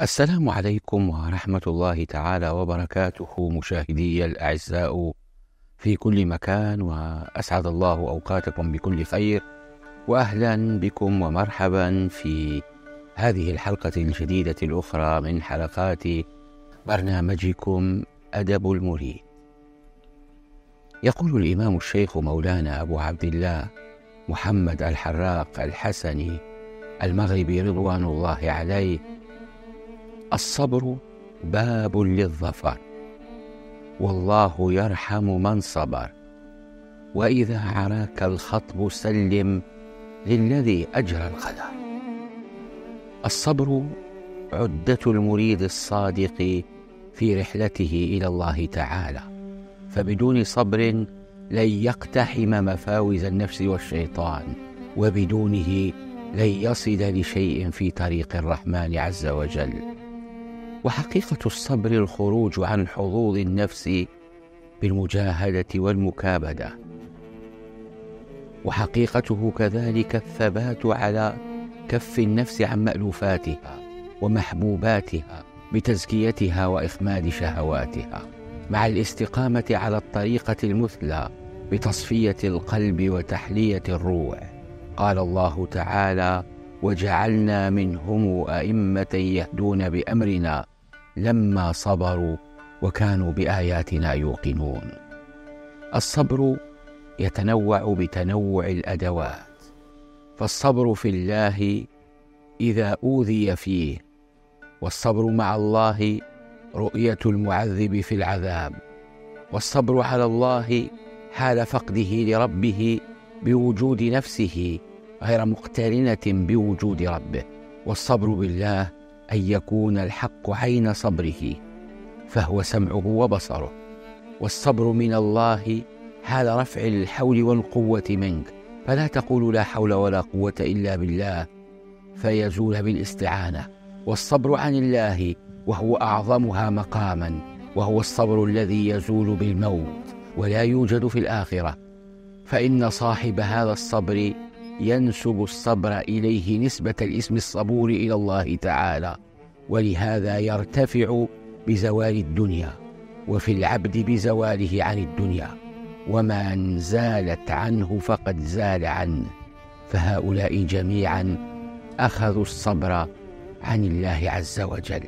السلام عليكم ورحمة الله تعالى وبركاته، مشاهدي الأعزاء في كل مكان، وأسعد الله أوقاتكم بكل خير، وأهلا بكم ومرحبا في هذه الحلقة الجديدة الأخرى من حلقات برنامجكم أدب المريد. يقول الإمام الشيخ مولانا أبو عبد الله محمد الحراق الحسني المغربي رضوان الله عليه: الصبر باب للظفر، والله يرحم من صبر، وإذا عراك الخطب سلم للذي أجرى القدر. الصبر عدة المريد الصادق في رحلته إلى الله تعالى، فبدون صبر لن يقتحم مفاوز النفس والشيطان، وبدونه لن يصل لشيء في طريق الرحمن عز وجل. وحقيقة الصبر الخروج عن حظوظ النفس بالمجاهدة والمكابدة، وحقيقته كذلك الثبات على كف النفس عن مألوفاتها ومحبوباتها بتزكيتها وإخماد شهواتها، مع الاستقامة على الطريقة المثلى بتصفية القلب وتحلية الروح. قال الله تعالى: وجعلنا منهم أئمة يهدون بأمرنا لما صبروا وكانوا بآياتنا يوقنون. الصبر يتنوع بتنوع الأدوات، فالصبر في الله إذا أوذي فيه، والصبر مع الله رؤية المعذب في العذاب، والصبر على الله حال فقده لربه بوجود نفسه غير مقترنة بوجود ربه. والصبر بالله أن يكون الحق عين صبره فهو سمعه وبصره، والصبر من الله حال رفع الحول والقوة منك، فلا تقول لا حول ولا قوة إلا بالله فيزول بالاستعانة. والصبر عن الله وهو أعظمها مقاما، وهو الصبر الذي يزول بالموت ولا يوجد في الآخرة، فإن صاحب هذا الصبر ينسب الصبر إليه نسبة الاسم الصبور إلى الله تعالى، ولهذا يرتفع بزوال الدنيا، وفي العبد بزواله عن الدنيا، ومن زالت عنه فقد زال عنه. فهؤلاء جميعا أخذوا الصبر عن الله عز وجل.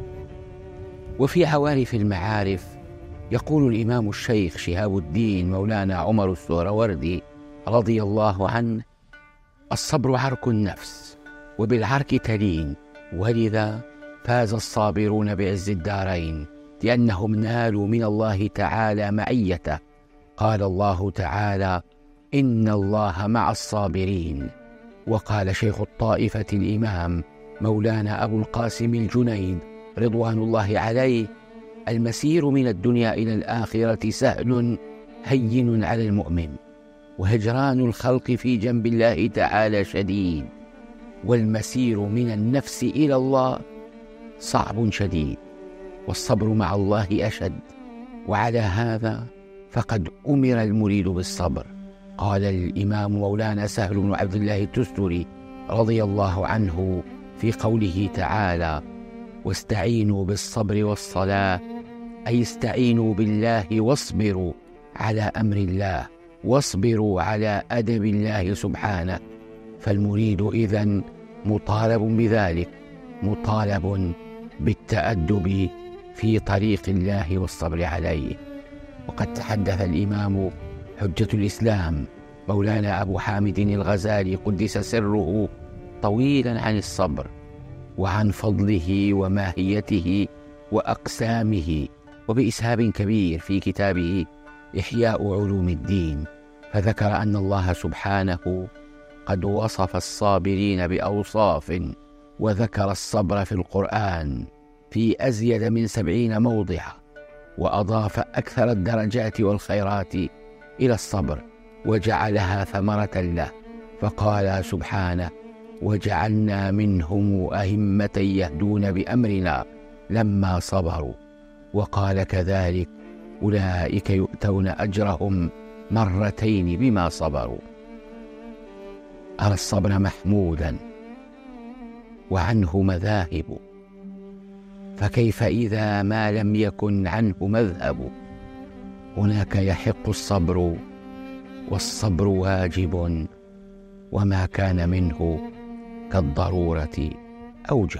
وفي عوارف المعارف يقول الإمام الشيخ شهاب الدين مولانا عمر السهروردي رضي الله عنه: الصبر عرك النفس، وبالعرك تلين، ولذا فاز الصابرون بعز الدارين، لأنهم نالوا من الله تعالى معيته. قال الله تعالى: إن الله مع الصابرين. وقال شيخ الطائفة الإمام مولانا أبو القاسم الجنيد رضوان الله عليه: المسير من الدنيا إلى الآخرة سهل هين على المؤمن، وهجران الخلق في جنب الله تعالى شديد، والمسير من النفس إلى الله صعب شديد، والصبر مع الله أشد. وعلى هذا فقد أمر المريد بالصبر. قال الإمام مولانا سهل بن عبد الله التستري رضي الله عنه في قوله تعالى: واستعينوا بالصبر والصلاة، أي استعينوا بالله واصبروا على أمر الله، واصبروا على أدب الله سبحانه. فالمريد إذن مطالب بذلك، مطالب بالتأدب في طريق الله والصبر عليه. وقد تحدث الإمام حجة الإسلام مولانا أبو حامد الغزالي قدس سره طويلا عن الصبر، وعن فضله وماهيته وأقسامه، وبإسهاب كبير في كتابه إحياء علوم الدين، فذكر أن الله سبحانه قد وصف الصابرين بأوصاف، وذكر الصبر في القرآن في أزيد من 70 موضعا، وأضاف أكثر الدرجات والخيرات إلى الصبر، وجعلها ثمرة له، فقال سبحانه: وجعلنا منهم أئمة يهدون بأمرنا لما صبروا. وقال كذلك: أولئك يؤتون أجرهم مرتين بما صبروا. أرى الصبر محمودا وعنه مذاهب، فكيف إذا ما لم يكن عنه مذهب؟ هناك يحق الصبر، والصبر واجب، وما كان منه كالضرورة أوجب.